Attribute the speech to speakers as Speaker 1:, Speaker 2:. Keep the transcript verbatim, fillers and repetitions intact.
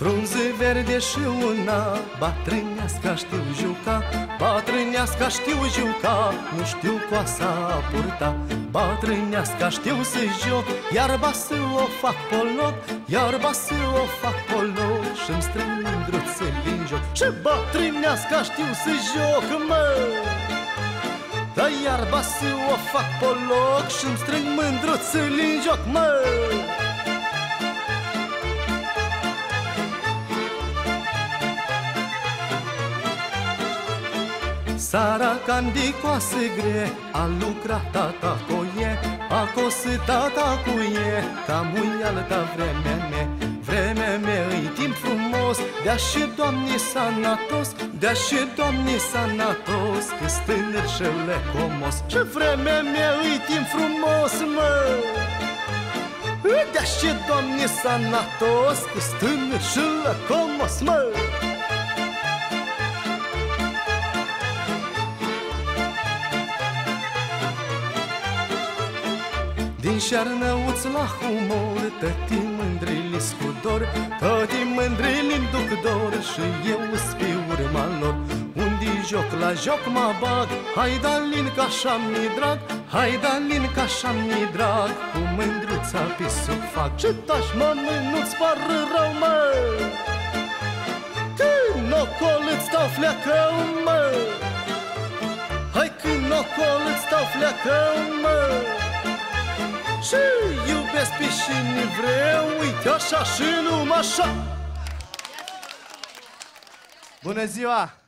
Speaker 1: Frunze verde și una, bătrâneasca știu juca, bătrâneasca știu juca, nu știu coasa a purta. Bătrâneasca știu să joc, iarba să o fac poloc, iarba să o fac poloc, și-mi strâng mândruțele în joc. Și bătrâneasca știu să joc, mă, dar iarba să o fac poloc, și-mi strâng mândruțele în joc, mă. Saracan de coase gre, a lucrat tata cu e, a cosit tata cu e, ca muialta vremea mea. Vremea mea e timp frumos, dea și Doamne sănătos, dea și Doamne sănătos, că-s tânăr și lecomos. Și vremea mea e timp frumos, mă, dea și Doamne sănătos, că-s tânăr și lecomos, mă. Din șarnăuț la humor, tăti mândrili-s cu dor, tăti mândrili-mi duc dor, și eu îs pe urma lor. Unde joc la joc mă bag, hai da-lin că așa-mi drag, hai da-lin că așa-mi drag, cu mândruța pe sub fac. Și tași mă, nu-ți pară rău, mă, când ocol îți stau fleacău, mă, hai când ocol îți stau fleacău, mă. Și iubesc pe cine vreau, uite așa și numai așa. Bună ziua!